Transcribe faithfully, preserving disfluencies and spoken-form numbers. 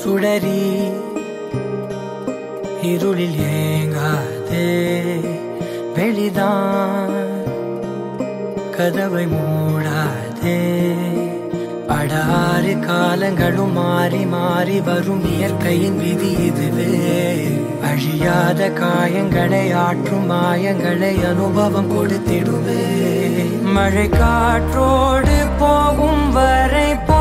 சுடரி இருளில் ஏங்காதே வெளிதான் கதவை மூடாதே படாறு காலங்களும் மாறி மாறி வரும் இயற்கையின் விதி இதுவே அழியாத காயங்களை ஆற்றும் மாயங்களை அனுபவம் கொடுத்திடுவே மழை காற்றோடு போகும் வரை